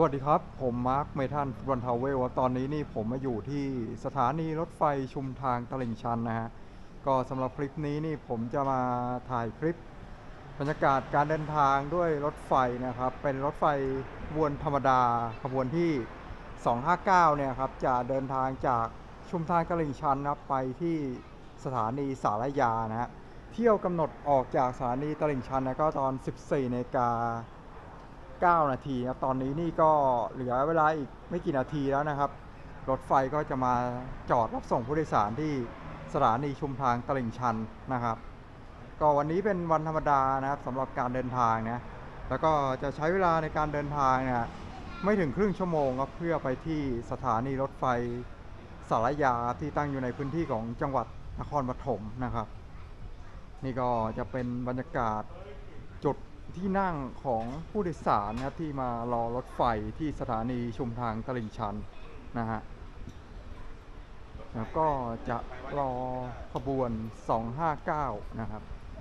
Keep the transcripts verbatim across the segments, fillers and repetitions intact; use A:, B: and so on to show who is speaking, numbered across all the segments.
A: วัสดีครับผมมาร์คเมทัลรันทาวเวลตอนนี้นี่ผมมาอยู่ที่สถานีรถไฟชุมทางตลิ่งชันนะฮะก็สำหรับคลิปนี้นี่ผมจะมาถ่ายคลิปบรรยากาศการเดินทางด้วยรถไฟนะครับเป็นรถไฟขบวนธรรมดาขบวนที่สองห้าเก้าเนี่ยครับจะเดินทางจากชุมทางตลิ่งชันนะครับไปที่สถานีสารยานะฮะเที่ยวกำหนดออกจากสถานีตลิ่งชันนะก็ตอน สิบสี่นาฬิกาเก้านาทีนะตอนนี้นี่ก็เหลือเวลาอีกไม่กี่นาทีแล้วนะครับรถไฟก็จะมาจอดรับส่งผู้โดยสารที่สถานีชุมทางตลิ่งชันนะครับก็วันนี้เป็นวันธรรมดานะครับสำหรับการเดินทางนะแล้วก็จะใช้เวลาในการเดินทางเนี่ยไม่ถึงครึ่งชั่วโมงครับเพื่อไปที่สถานีรถไฟสารยาที่ตั้งอยู่ในพื้นที่ของจังหวัดนครปฐมนะครับนี่ก็จะเป็นบรรยากาศจุดที่นั่งของผู้โดยสารนะครับที่มารอรถไฟที่สถานีชุมทางตลิ่งชันนะฮะแล้วก็จะรอขบวนสองห้าเก้านะครับ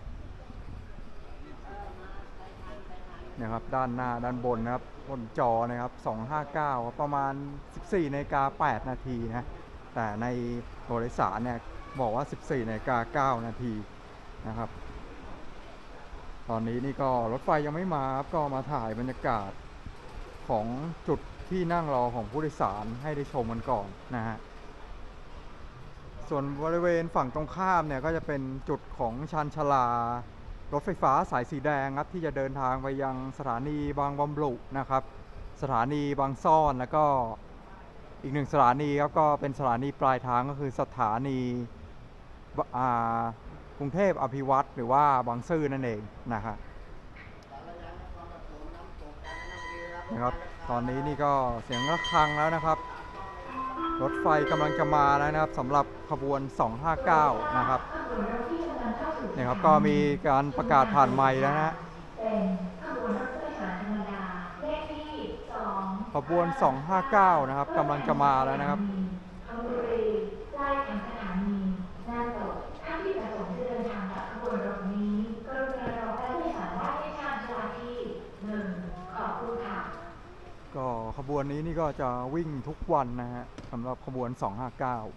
A: นะครับด้านหน้าด้านบนนะครับบนจอนะครับสองห้าเก้าประมาณ สิบสี่นาฬิกาแปดนาทีนะแต่ในตัวโดยสารเนี่ยบอกว่า สิบสี่นาฬิกาเก้านาทีนะครับตอนนี้นี่ก็รถไฟยังไม่มาครับก็มาถ่ายบรรยากาศของจุดที่นั่งรอของผู้โดยสารให้ได้ชมกันก่อนนะฮะส่วนบริเวณฝั่งตรงข้ามเนี่ยก็จะเป็นจุดของชานชาลารถไฟฟ้าสายสีแดงครับที่จะเดินทางไปยังสถานีบางบำรุนะครับสถานีบางซ่อนแล้วก็อีกหนึ่งสถานีครับก็เป็นสถานีปลายทางก็คือสถานีกรุงเทพอภิวัตรหรือว่าบางซื่อนั่นเองนะครับนะครับตอนนี้นี่ก็เสียงระฆังแล้วนะครับรถไฟกำลังจะมาแล้วนะครับสำหรับขบวนสองห้าเก้านะครับเนี่ยครับก็มีการประกาศผ่านไมค์แล้วนะขบวนสองห้าเก้านะครับกำลังจะมาแล้วนะครับก็ขบวนนี้นี่ก็จะวิ่งทุกวันนะฮะสำหรับขบวนสองห้าเก้า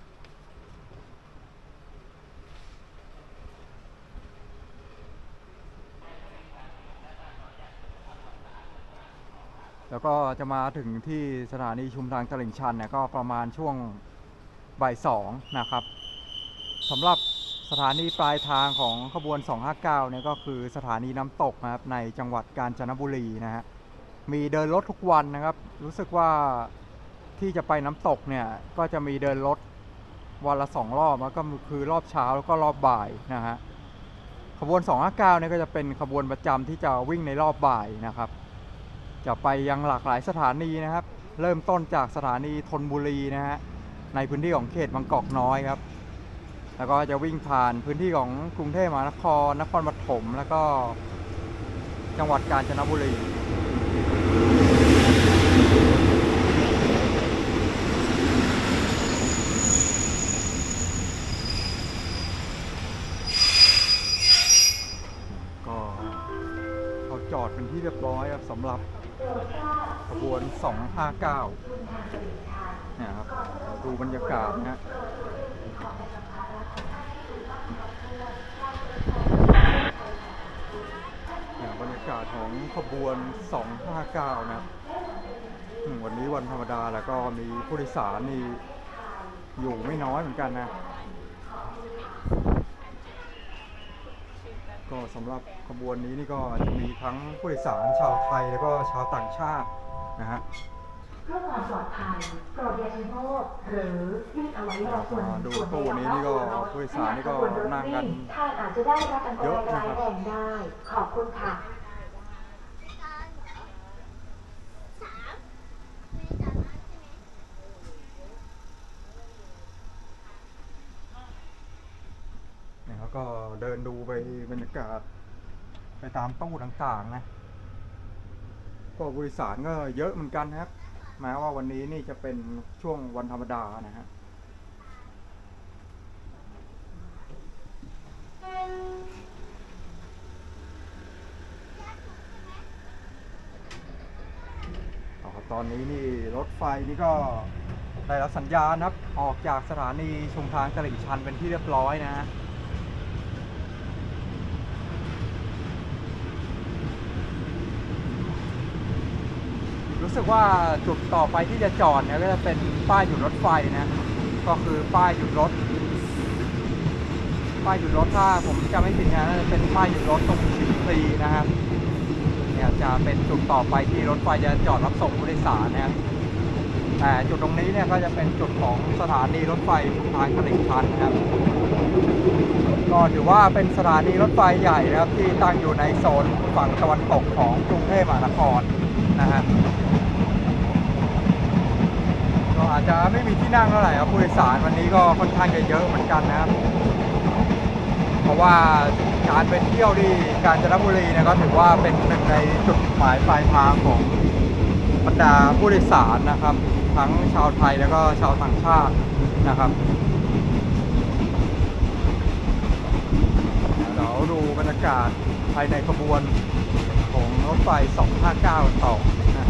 A: แล้วก็จะมาถึงที่สถานีชุมทางตลิ่งชันเนี่ยก็ประมาณช่วงบ่ายสองนะครับสำหรับสถานีปลายทางของขบวนสองห้าเก้าเนี่ยก็คือสถานีน้ำตกนะครับในจังหวัดกาญจนบุรีนะฮะมีเดินรถทุกวันนะครับรู้สึกว่าที่จะไปน้ำตกเนี่ยก็จะมีเดินรถวันละสองรอบแล้วก็คือรอบเช้าแล้วก็รอบบ่ายนะฮะขบวนสองห้าเก้าเนี่ยก็จะเป็นขบวนประจำที่จะวิ่งในรอบบ่ายนะครับจะไปยังหลากหลายสถานีนะครับเริ่มต้นจากสถานีธนบุรีนะฮะในพื้นที่ของเขตบางกอกน้อยครับแล้วก็จะวิ่งผ่านพื้นที่ของกรุงเทพมหานครนครปฐมแล้วก็จังหวัดกาญจนบุรีก็เขาจอดเป็นที่เรียบร้อยครับสำหรับขบวนสองห้าเก้าเนี่ยครับดูบรรยากาศนะฮะบรรยากาศของขบวนสองห้าเก้านะครับวันนี้วันธรรมดาแล้วก็มีผู้โดยสารนี่อยู่ไม่น้อยเหมือนกันนะก็สำหรับขบวนนี้นี่ก็จะมีทั้งผู้โดยสารชาวไทยแล้วก็ชาวต่างชาตินะฮะเพื่อความปลอดภัยโปรดอย่าชะโงกหรือยืดเอาไว้รอส่วนดูตู้นี้นี่ก็ผู้โดยสารนี่ก็นั่งกันท่านอาจจะได้รับอันตรายร้ายแรงได้ขอบคุณค่ะแล้วก็เดินดูไปบรรยากาศไปตามตู้ต่างๆนะก็ผู้โดยสารก็เยอะเหมือนกันครับแม้ว่าวันนี้นี่จะเป็นช่วงวันธรรมดานะฮะตอนนี้นี่รถไฟนี่ก็ได้รับสัญญาณครับออกจากสถานีชุมทางตลิ่งชันเป็นที่เรียบร้อยนะฮะรู้สึกว่าจุดต่อไปที่จะจอดเนี่ยก็จะเป็นป้ายหยุดรถไฟนะก็คือป้ายหยุดรถป้ายหยุดรถถ้าผมจำไม่ผิดนะน่าจะเป็นป้ายหยุดรถตรงชิมพลีนะครับเนี่ยจะเป็นจุดต่อไปที่รถไฟจะจอดรับส่งผู้โดยสารนะครับแต่จุดตรงนี้เนี่ยก็จะเป็นจุดของสถานีรถไฟชุมทางตลิ่งชันนะครับก็ถือว่าเป็นสถานีรถไฟใหญ่นะครับที่ตั้งอยู่ในโซนฝั่งตะวันตกของกรุงเทพมหานครนะฮะก็อาจจะไม่มีที่นั่งเท่าไหร่ครับผู้โดยสารวันนี้ก็ค่อนข้างจะเยอะเหมือนกันนะครับเพราะว่าการไปเที่ยวที่กาญจนบุรีเนี่ยก็ถือว่าเป็นหนึ่งในจุดหมายปลายทางของบรรดาผู้โดยสารนะครับทั้งชาวไทยแล้วก็ชาวต่างชาตินะครับเดี๋ยวดูบรรยากาศภายในขบวนของรถไฟสองห้าเก้าต่อนะ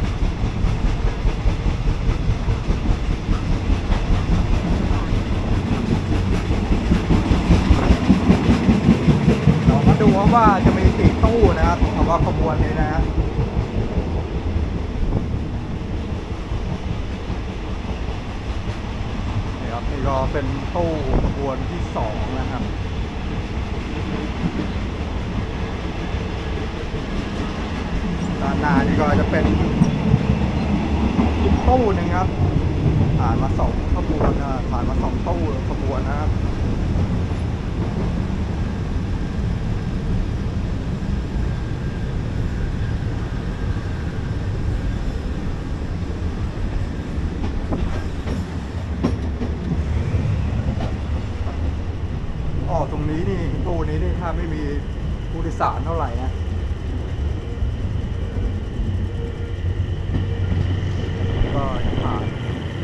A: เรามาดูว่าจะมีกี่ตู้นะครับสำหรับขบวนนี้นะฮะนี่ครับนี่ก็เป็นตู้ขบวนที่สองนะครับด้านหน้านี่ก็จะเป็นอีกตู้หนึ่งครับผ่านมาสองขบวนนะผ่านมาสองตู้ขบวนนะครับอ๋อตรงนี้นี่ตู้นี้นี่ถ้าไม่มีผู้โดยสารเท่าไหร่นะก็จะผ่าน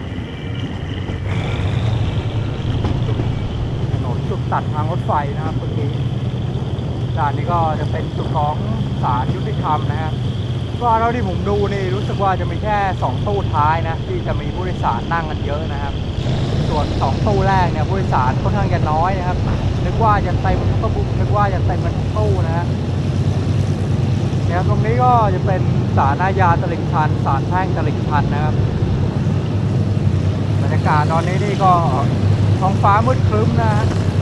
A: ถนนจุดตัดทางรถไฟนะครับเมื่อกี้ด้านนี้ก็จะเป็นจุดของศาลยุติธรรมนะครับก็เท่าที่ผมดูนี่รู้สึกว่าจะมีแค่สองตู้ท้ายนะที่จะมีผู้โดยสารนั่งกันเยอะนะครับส่วนสองตู้แรกเนี่ยผู้โดยสารค่อนข้างจะน้อยนะครับนึกว่าจะเต็มทุกตู้นึกว่าจะเต็มกันทุกตู้นะฮะเนี่ยตรงนี้ก็จะเป็นศาลอาญาตลิ่งชันศาลแพ่งตลิ่งชันนะครับบรรยากาศตอนนี้นี่ก็ท้องฟ้ามืดครึ้มนะฮะ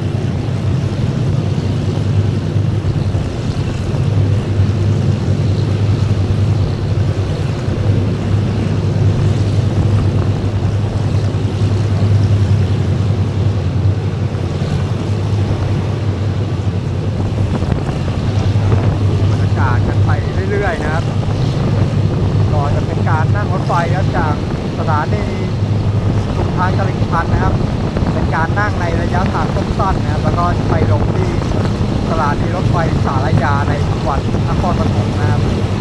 A: นะครับก็จะเป็นการนั่งรถไฟครับจากสถานีชุมทางตลิ่งชันนะครับเป็นการนั่งในระยะทางสั้นๆนะครับแล้วก็ไปลงที่สถานีรถไฟสารยาในจังหวัดนครปฐมนะครับ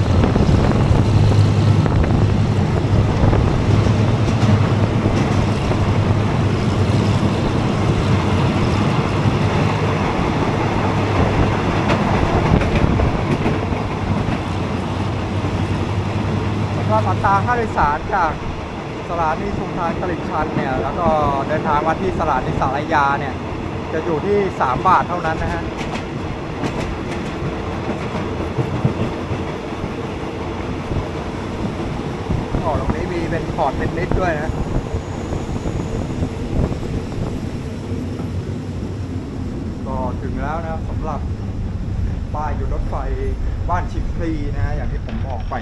A: อัตราค่าโดยสารจากสถานีชุมทางตลิ่งชันเนี่ยแล้วก็เดินทางมาที่สถานีสารยาเนี่ยจะอยู่ที่สามบาทเท่านั้นนะฮะอ๋อตรงนี้มีเป็นพอร์ตเป็นลิตรด้วยนะก็ถึงแล้วนะครับสำหรับป้ายหยุดรถไฟบ้านชิมพลีนะฮะอย่างที่ผมบอกไป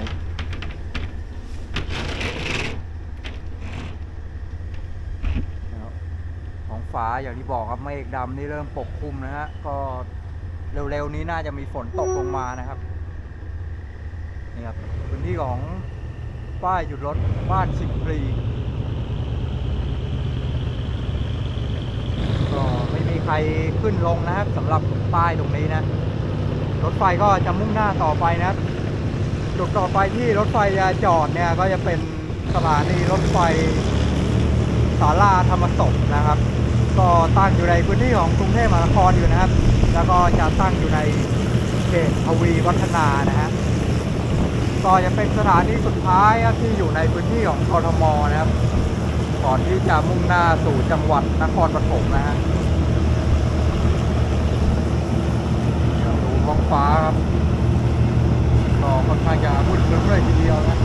A: ฟ้าอย่างที่บอกครับเมฆดำนี่เริ่มปกคลุมนะฮะก็เร็วๆนี้น่าจะมีฝนตกลงมานะครับนี่ครับพื้นที่ของป้ายหยุดรถบ้านชิมพลีก็ไม่มีใครขึ้นลงนะครับสำหรับป้ายตรงนี้นะรถไฟก็จะมุ่งหน้าต่อไปนะครับจุดต่อไปที่รถไฟจะจอดเนี่ยก็จะเป็นสถานีรถไฟศาลาธรรมศพนะครับก็ตั้งอยู่ในพื้นที่ของกรุงเทพมหานครอยู่นะครับแล้วก็จะตั้งอยู่ในเขตทวีวัฒนานะฮะก็จะเป็นสถานีสุดท้ายที่อยู่ในพื้นที่ของกทมนะครับก่อนที่จะมุ่งหน้าสู่จังหวัดนครปฐมนะฮะดูท้องฟ้าครับก็ค่อนข้างจะมืดครึ้มเลยทีเดียวนะ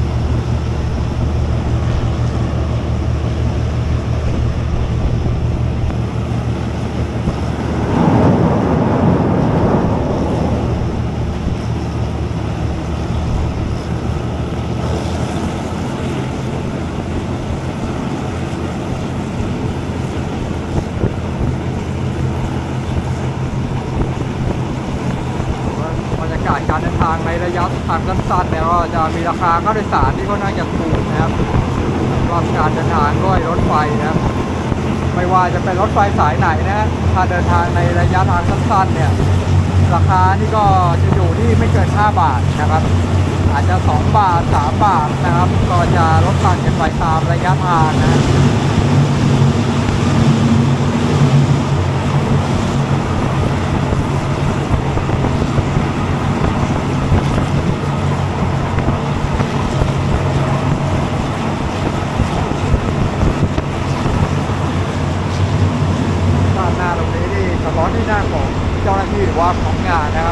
A: การเดินทางในระยะทางสั้นๆเนี่ยก็จะมีราคาค่าโดยสารที่ค่อนข้างจะถูกนะครับสำหรับการเดินทางด้วยรถไฟนะครับไม่ว่าจะเป็นรถไฟสายไหนนะถ้าเดินทางในระยะทางสั้นๆเนี่ยราคานี่ก็จะอยู่ที่ไม่เกินห้าบาทนะครับอาจจะสองบาทสามบาทนะครับก็จะลดต่างกันไปตามระยะทางนะที่หน้าของเจ้าหน้าที่หรือว่าของงานนะครับ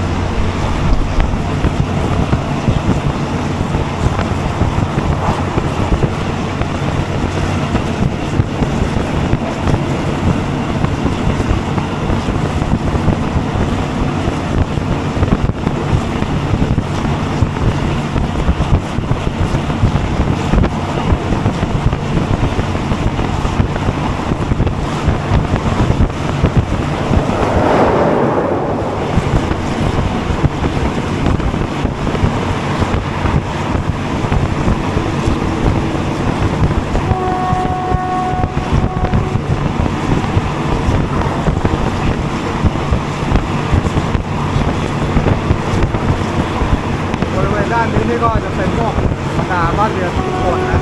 A: ด้านนี้นี่ก็จะเป็นพวกบรรดาบ้านเรือนชุมชนนะ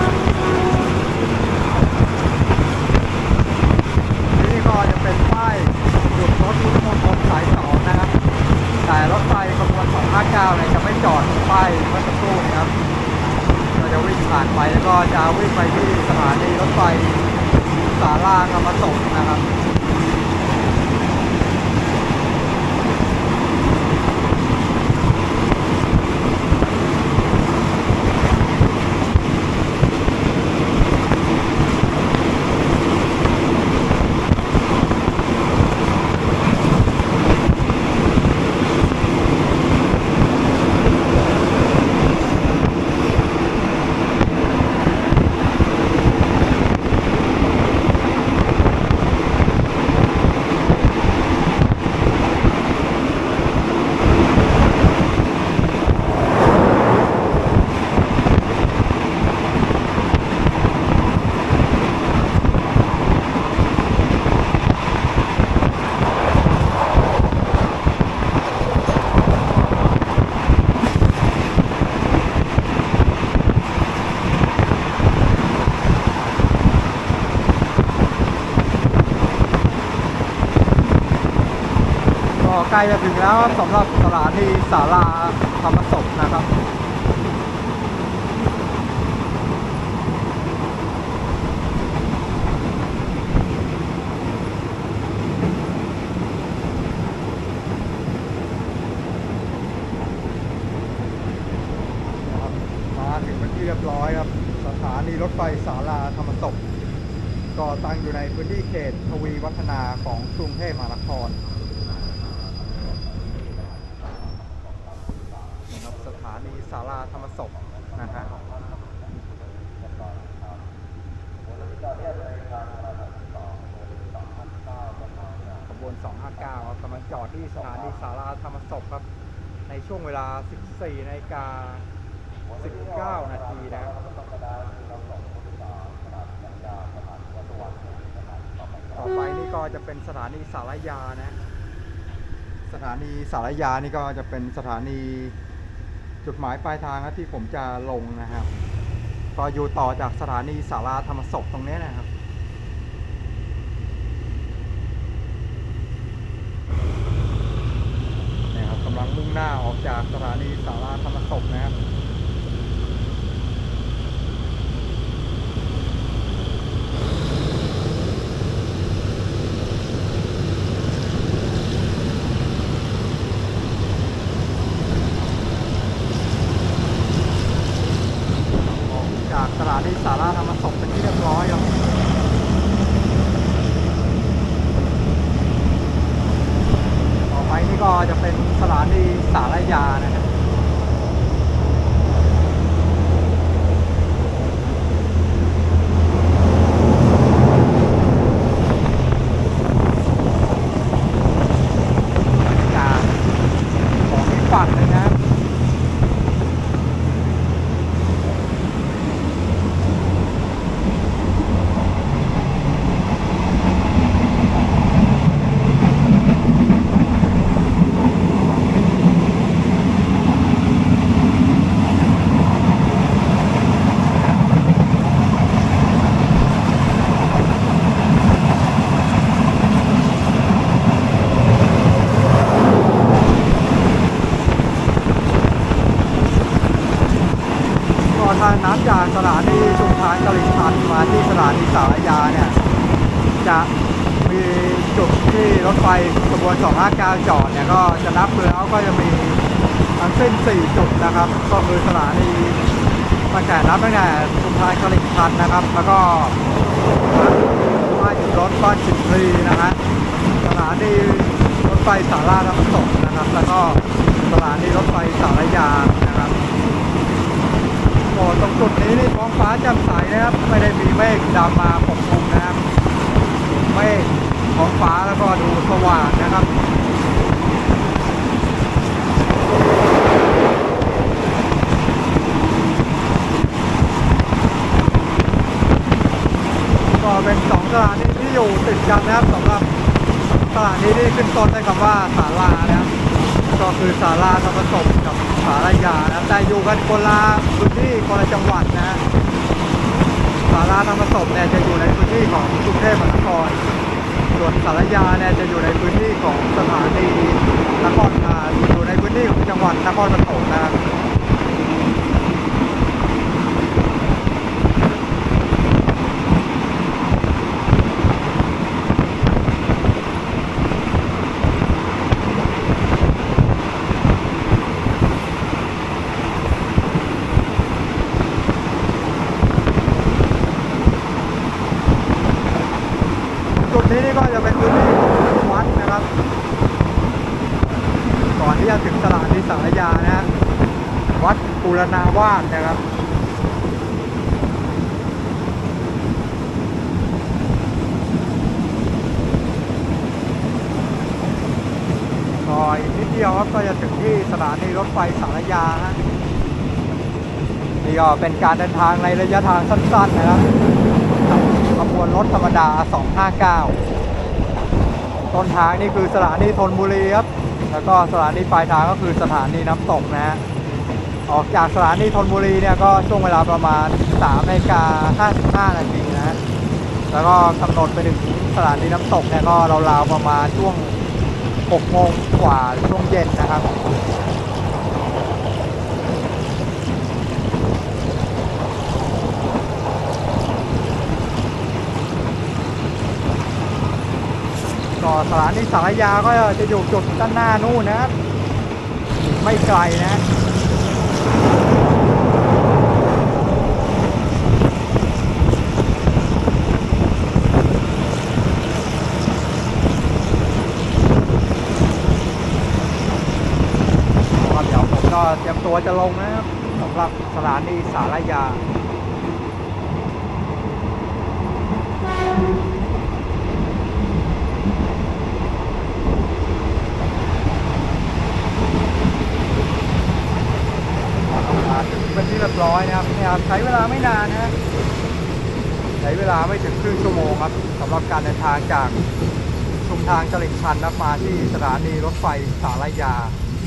A: นี่ก็จะเป็นป้ายหยุดรถพุทธมณฑลสายสองนะครับแต่รถไฟขบวนสองห้าเก้าเนี่ยจะไม่จอดป้ายเมื่อสักครู่นะครับเราจะวิ่งผ่านไปแล้วก็จะวิ่งไปที่สถานีรถไฟศาลาธรรมสงฆ์นะครับใกล้จะถึงแล้วสำหรับสถานีศาลาธรรมสงฆ์นะครับมาถึงเป็นที่เรียบร้อยครับสถานีรถไฟศาลาธรรมสงฆ์ก็ตั้งอยู่ในพื้นที่เขตทวีวัฒนาของกรุงเทพมหานครสถานีศาลาธรรมสงฆ์นะฮะขบวนสองห้าเก้าครับกำลังจอดที่สถานีศาลาธรรมสงฆ์ครับในช่วงเวลา สิบสี่นาฬิกาสิบเก้า นาทีนะครับต่อไปนี่ก็จะเป็นสถานีสารยานะสถานีสารยานี่ก็จะเป็นสถานีจุดหมายปลายทางที่ผมจะลงนะครับก็อยู่ต่อจากสถานีศาลาธรรมสงฆ์ตรงนี้นะครับนี่ครับกำลังมุ่งหน้าออกจากสถานีศาลาธรรมสงฆ์นะครับจะเป็นสถานีสารยานะฮะบรรยากาศของอีกฝั่งเลยนะทางน้ำจากสถานีชุมทางตลิ่งชันมาที่สถานีสารยาเนี่ยจะมีจุดที่รถไฟขบวนสองห้าเก้าจอดเนี่ยก็จะนับแล้วก็จะมีทั้งสิ้นสี่จุดนะครับก็คือสถานีตั้งแต่นับตั้งแต่ชุมทางตลิ่งชันนะครับแล้วก็ป้ายรถบ้านฉิมพลีนะฮะสถานีรถไฟสาราน้ำตกนะครับแล้วก็สถานีรถไฟสารยานะครับโอ้ตรงจุดนี้นี่ท้องฟ้าแจ่มใสนะครับไม่ได้มีเมฆดำมาปกคลุมนะครับเมฆท้องฟ้าแล้วก็ดูสว่างนะครับก็เป็นสองสถานีที่อยู่ติดกันนะครับสำหรับสถานีที่ขึ้นต้นด้วยคำว่าศาลานะครับก็คือศาลาธรรมศพกับสารยานะแต่อยู่กันคนละพื้นที่คนละจังหวัดนะศาลาธรรมศพเนี่ยจะอยู่ในพื้นที่ของกรุงเทพมหานครส่วนสารยาเนี่ยจะอยู่ในพื้นที่ของสถานีนครอ่าอยู่ในพื้นที่ของจังหวัดนครปฐมนะครับจุดนี้นี่ก็จะเป็นพื้นที่ของวัดนะครับก่อนที่จะถึงสถานีสารยานะฮะวัดบูรณาวาสนะครับก็อีกนิดเดียวครับก็จะถึงที่สถานีรถไฟสารยาฮะนี่ก็เป็นการเดินทางในระยะทางสั้นๆนะครับขบวนรถธรรมดาสองห้าเก้าต้นทางนี่คือสถานีธนบุรีครับแล้วก็สถานีปลายทางก็คือสถานีน้ำตกนะฮะออกจากสถานีธนบุรีเนี่ยก็ช่วงเวลาประมาณสามนาฬิกาห้าสิบห้านาทีนะฮะแล้วก็กำหนดไปถึงสถานีน้ำตกเนี่ยก็ราวๆประมาณช่วงหกโมงกว่าช่วงเย็นนะครับก็สถานีสารยาก็จะอยู่จุดด้านหน้านู่นนะครับไม่ไกลนะเดี๋ยวผมก็เตรียมตัวจะลงนะครับสำหรับสถานีสารยาเป็นที่เรียบร้อยนะครับเนี่ยครับใช้เวลาไม่นานนะใช้เวลาไม่ถึงครึ่งชั่วโมงครับสำหรับการเดินทางจากชุมทางตลิ่งชันนะมาที่สถานีรถไฟสารยา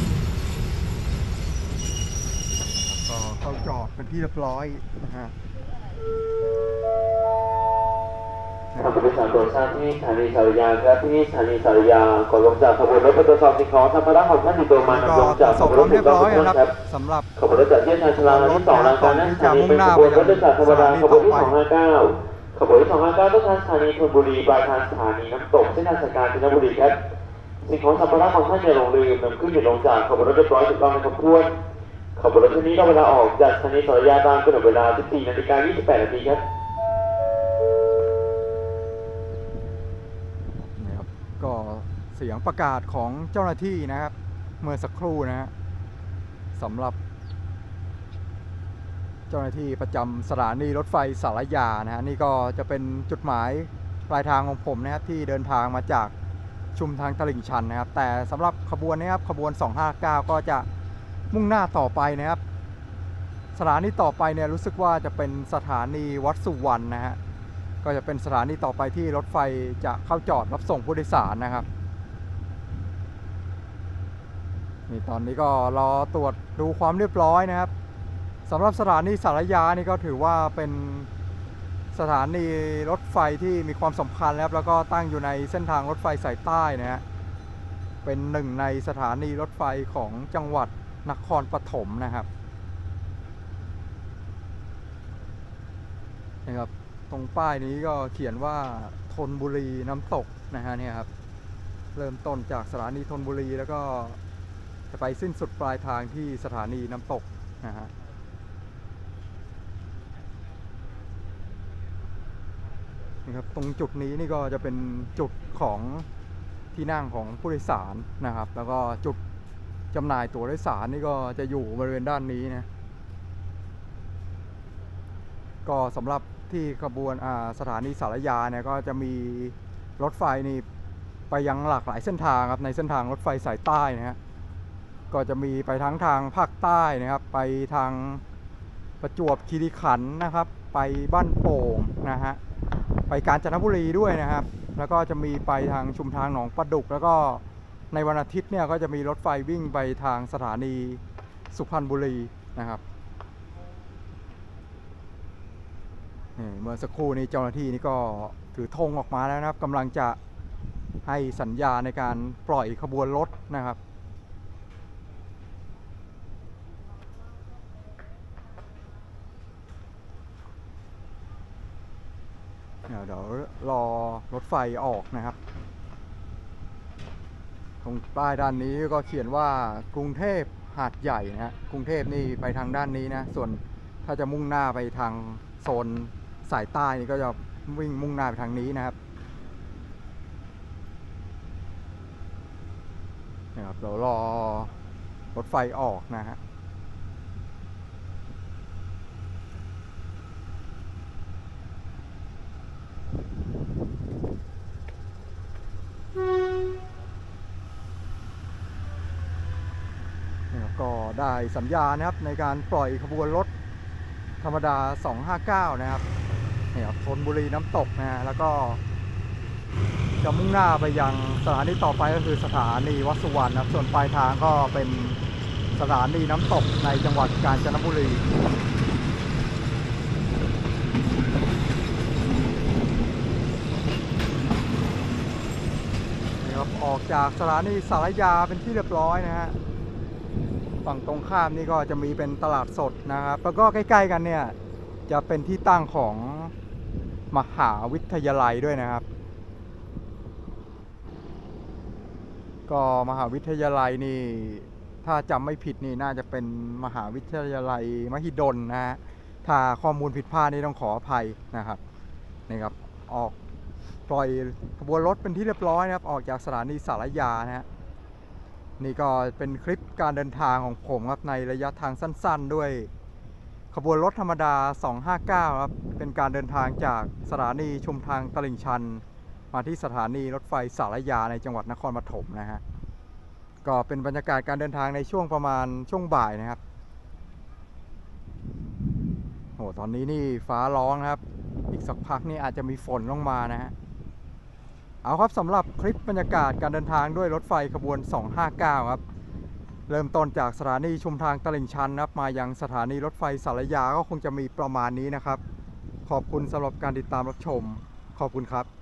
A: ก็เข้าจอดเป็นที่เรียบร้อยนะฮะ
B: ท่านผู้โดยสารโปรดทราบที่สถานีสารยาครับที่สถานีสารยาก่อนลงจากขบวนรถไปตรวจสอบสิ่งของสัมภาระของท่านติดตัวมานำลงจากขบวนรถถูกต้องทุกท่านครับสำหรับขบวนรถจากเทียบชานชลาที่สองรางการนั้นสถานีเป็นขบวนรถโดยสารธรรมดาขบวนที่สองห้าเก้าขบวนที่สองห้าเก้าต้นทางสถานีธนบุรีปลายทางสถานีน้ำตกเส้นทางสายกลางกาญจนบุรีครับสิ่งของสัมภาระของท่านอย่าลงลืมนำขึ้นหรือลงจากขบวนรถเรียบร้อยถูกต้องนะครับทุกท่านขบวนรถนี้ก็เวลาออกจากสถานีสารยาตามกำหนดเวลาสิบสี่นาฬิกายี่สิบแปดนาทีครับ
A: ก็เสียงประกาศของเจ้าหน้าที่นะครับเมื่อสักครู่นะฮะสำหรับเจ้าหน้าที่ประจำสถานีรถไฟสารยานะฮะนี่ก็จะเป็นจุดหมายปลายทางของผมนะครับที่เดินทางมาจากชุมทางตลิ่งชันนะครับแต่สำหรับขบวนนะครับขบวนสองห้าเก้าก็จะมุ่งหน้าต่อไปนะครับสถานีต่อไปเนี่ยรู้สึกว่าจะเป็นสถานีวัดสุวรรณนะฮะก็จะเป็นสถานีต่อไปที่รถไฟจะเข้าจอดรับส่งผู้โดยสารนะครับนี่ตอนนี้ก็รอตรวจดูความเรียบร้อยนะครับสำหรับสถานีสารยานี่ก็ถือว่าเป็นสถานีรถไฟที่มีความสำคัญแล้วแล้วก็ตั้งอยู่ในเส้นทางรถไฟสายใต้นะฮะเป็นหนึ่งในสถานีรถไฟของจังหวัดนครปฐมนะครับนะครับตรงป้ายนี้ก็เขียนว่าธนบุรีน้ำตกนะฮะเนี่ยครับเริ่มต้นจากสถานีธนบุรีแล้วก็จะไปสิ้นสุดปลายทางที่สถานีน้ำตกนะฮะนะครับตรงจุดนี้นี่ก็จะเป็นจุดของที่นั่งของผู้โดยสารนะครับแล้วก็จุดจำหน่ายตั๋วโดยสารนี่ก็จะอยู่บริเวณด้านนี้นะก็สำหรับที่ขบวนสถานีสารยาเนี่ยก็จะมีรถไฟนี่ไปยังหลากหลายเส้นทางครับในเส้นทางรถไฟสายใต้นะฮะก็จะมีไปทั้งทางภาคใต้นะครับไปทางประจวบคีรีขันธ์นะครับไปบ้านโป่งนะฮะไปกาญจนบุรีด้วยนะครับแล้วก็จะมีไปทางชุมทางหนองปลาดุกแล้วก็ในวันอาทิตย์เนี่ยก็จะมีรถไฟวิ่งไปทางสถานีสุพรรณบุรีนะครับเมื่อสักครู่นี้เจ้าหน้าที่นี่ก็ถือธงออกมาแล้วนะครับกำลังจะให้สัญญาในการปล่อยขบวนรถนะครับเดี๋ยวเดี๋ยวรอรถไฟออกนะครับตรงป้ายด้านนี้ก็เขียนว่ากรุงเทพหาดใหญ่นะฮะกรุงเทพนี่ไปทางด้านนี้นะส่วนถ้าจะมุ่งหน้าไปทางโซนสายใต้นี่ก็จะวิ่งมุ่งหน้าไปทางนี้นะครับนะครับเดี๋ยวรอรถไฟออกนะฮะก็ได้สัญญานะครับในการปล่อยขบวนรถธรรมดาสองห้าเก้านะครับเนี่ยธนบุรีน้ำตกนะฮะแล้วก็จะมุ่งหน้าไปยังสถานีต่อไปก็คือสถานีวัดสุวรรณนะครับส่วนปลายทางก็เป็นสถานีน้ำตกในจังหวัดกาญจนบุรีนี่ครับออกจากสถานีสารยาเป็นที่เรียบร้อยนะฮะฝั่งตรงข้ามนี่ก็จะมีเป็นตลาดสดนะครับแล้วก็ใกล้ๆกันเนี่ยจะเป็นที่ตั้งของมหาวิทยาลัยด้วยนะครับก็มหาวิทยาลัยนี่ถ้าจำไม่ผิดนี่น่าจะเป็นมหาวิทยาลัยมหิดลนะฮะถ้าข้อมูลผิดพลาดนี่ต้องขออภัยนะครับนี่ครับออกปล่อยขบวนรถเป็นที่เรียบร้อยนะครับออกจากสถานีสารยานะฮะนี่ก็เป็นคลิปการเดินทางของผมครับในระยะทางสั้นๆด้วยขบวนรถธรรมดาสองห้าเก้าครับเป็นการเดินทางจากสถานีชุมทางตลิ่งชันมาที่สถานีรถไฟสารยาในจังหวัดนครปฐมนะฮะก็เป็นบรรยากาศการเดินทางในช่วงประมาณช่วงบ่ายนะครับโอ้ตอนนี้นี่ฟ้าร้องครับอีกสักพักนี่อาจจะมีฝนลงมานะฮะเอาครับสำหรับคลิปบรรยากาศการเดินทางด้วยรถไฟขบวนสองห้าเก้าครับเริ่มต้นจากสถานีชุมทางตลิ่งชันนะครับมายังสถานีรถไฟสารยาก็คงจะมีประมาณนี้นะครับขอบคุณสำหรับการติดตามรับชมขอบคุณครับ